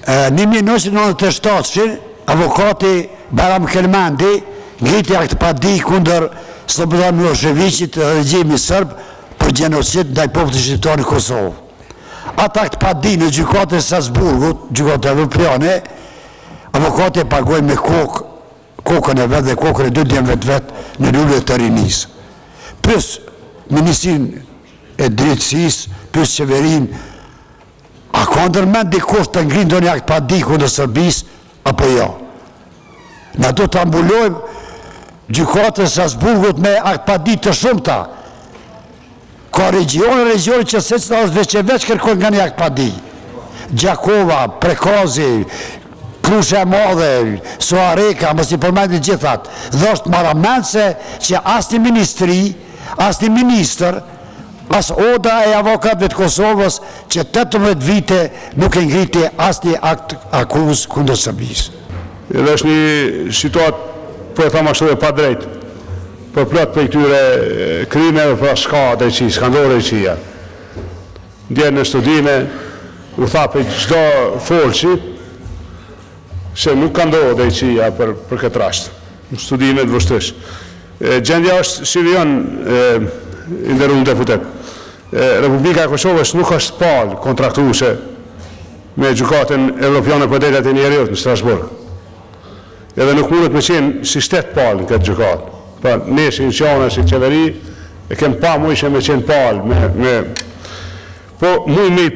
1997 avokati Baram Kelmandi ngriti akt padi kundër Slobodan Miloševićit, regjimi sërb, për gjenocid ndaj popullit shqiptar në Kosovë. Ata akt padi në gjykatën e Strasburgut, gjykata evropiane, avokati e pagoi me kokën e vetë dhe kokën e dy djemve të vetë në lullet të rinisë. Plus Ministrin e Drejtësisë, plus qeverin, a ka ndërmend dikush të ngrinë do një akt padi kundër Serbisë, apo jo? Na do të ambulojmë gjykatën e Strasburgut me akt padi të shumta. Ka regione që secila është veç kërkon nga një akt padi. Gjakova, Prekazi, Krusha e Madhe, Soareka, mos i përmendin gjithat. Dhe është marramendse që asnjë ministri, asnjë ministër, as oda e avokatëve të Kosovës që 18 vite nuk e ngriti asnjë akt akuzë kundër Serbisë. Edhe është një situatë, po e thamë ashtu e pa drejtë, për plot për këtyre krimeve, për s'ka drejtësi, s'ka ndorë drejtësia. Ndjerë në studime, u tha për çdo folçi, se nuk ka ndorë drejtësia për këtë rast. Në studime të vështësh. Gjendja është si vion, nderuar deputet. Republika e Kosovës nuk është palë kontraktuese me gjykatën evropiane për drejtat e njerëzit në Strasburg. Edhe nuk mundet me qenë si shtet palë në këtë gjykatë. Pa ne si institucione, si qeveri, e kem pa mujshme me qenë palë. Po muj me i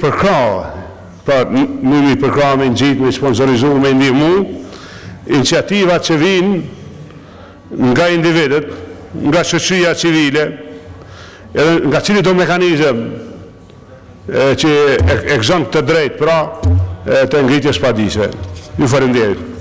përkra, me ngjit, me sponsorizu, me ndihmu, iniciativat që vinë nga individet, nga shoqëria civile, edhe nga cili do mekanizëm që e gëzon këtë drejt pra të ngritjes padisë. Ju falenderoj.